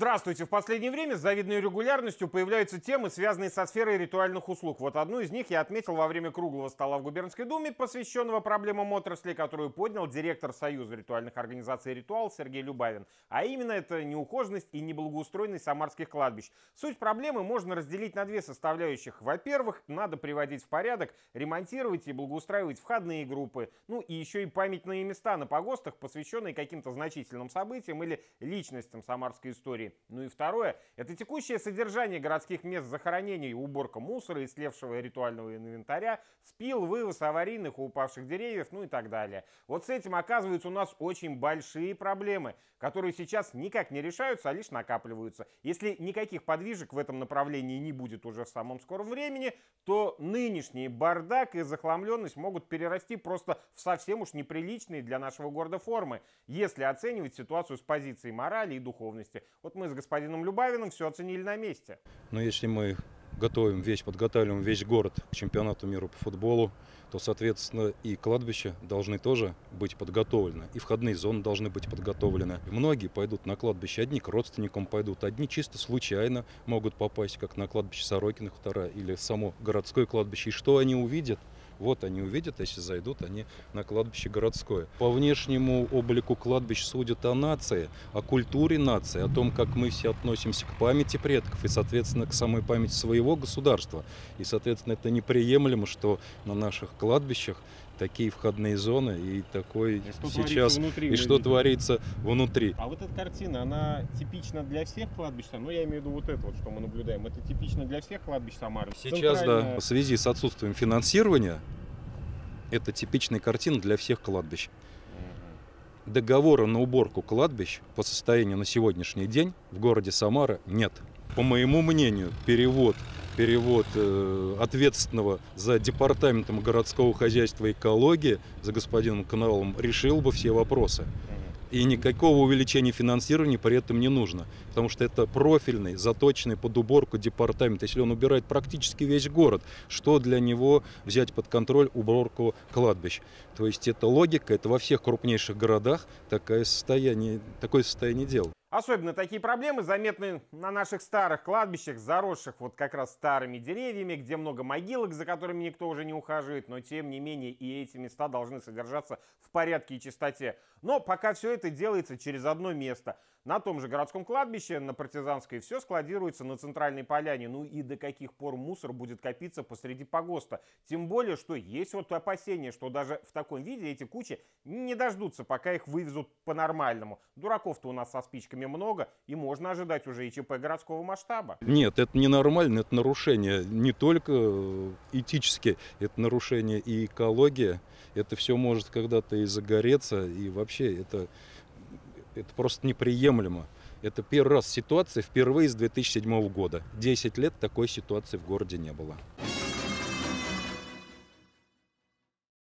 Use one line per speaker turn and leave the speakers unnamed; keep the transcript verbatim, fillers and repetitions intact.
Здравствуйте! В последнее время с завидной регулярностью появляются темы, связанные со сферой ритуальных услуг. Вот одну из них я отметил во время круглого стола в губернской думе, посвященного проблемам отрасли, которую поднял директор Союза ритуальных организаций «Ритуал» Сергей Любавин. А именно это неухоженность и неблагоустроенность самарских кладбищ. Суть проблемы можно разделить на две составляющих. Во-первых, надо приводить в порядок, ремонтировать и благоустраивать входные группы. Ну и еще и памятные места на погостах, посвященные каким-то значительным событиям или личностям самарской истории. Ну и второе, это текущее содержание городских мест захоронений, уборка мусора и слевшего ритуального инвентаря, спил, вывоз аварийных и упавших деревьев, ну и так далее. Вот с этим, оказывается, у нас очень большие проблемы, которые сейчас никак не решаются, а лишь накапливаются. Если никаких подвижек в этом направлении не будет уже в самом скором времени, то нынешний бардак и захламленность могут перерасти просто в совсем уж неприличные для нашего города формы, если оценивать ситуацию с позиции морали и духовности. Вот мы с господином Любавиным все оценили на месте.
Но если мы готовим весь, подготавливаем весь город к чемпионату мира по футболу, то, соответственно, и кладбища должны тоже быть подготовлены, и входные зоны должны быть подготовлены. Многие пойдут на кладбище, одни к родственникам пойдут, одни чисто случайно могут попасть, как на кладбище Сорокиных, второе, или само городское кладбище. И что они увидят? Вот они увидят, если зайдут они на кладбище городское. По внешнему облику кладбищ судят о нации, о культуре нации, о том, как мы все относимся к памяти предков и, соответственно, к самой памяти своего государства. И, соответственно, это неприемлемо, что на наших кладбищах такие входные зоны и такой
и что
сейчас
внутри,
и что творится внутри.
А вот эта картина, она типична для всех кладбищ? Ну, я имею в виду вот это вот, что мы наблюдаем. Это типично для всех кладбищ Самары?
Сейчас,
Центральная...
да, в связи с отсутствием финансирования, это типичная картина для всех кладбищ. Договора на уборку кладбищ по состоянию на сегодняшний день в городе Самара нет. По моему мнению, перевод, перевод э, ответственного за департаментом городского хозяйства и экологии, за господином Коноваловым, решил бы все вопросы. И никакого увеличения финансирования при этом не нужно, потому что это профильный, заточенный под уборку департамент. Если он убирает практически весь город, что для него взять под контроль уборку кладбищ? То есть это логика, это во всех крупнейших городах такое состояние, такое состояние дел.
Особенно такие проблемы заметны на наших старых кладбищах, заросших вот как раз старыми деревьями, где много могилок, за которыми никто уже не ухаживает, но тем не менее и эти места должны содержаться в порядке и чистоте. Но пока все это делается через одно место. На том же городском кладбище, на Партизанской, все складируется на центральной поляне. Ну и до каких пор мусор будет копиться посреди погоста? Тем более, что есть вот опасения, что даже в таком виде эти кучи не дождутся, пока их вывезут по-нормальному. Дураков-то у нас со спичками много, и можно ожидать уже и ЧП городского масштаба.
Нет, это ненормально, это нарушение не только этические, это нарушение и экологии. Это все может когда-то и загореться, и вообще это, это просто неприемлемо. Это первый раз ситуация, впервые с две тысячи седьмого года. десять лет такой ситуации в городе не было.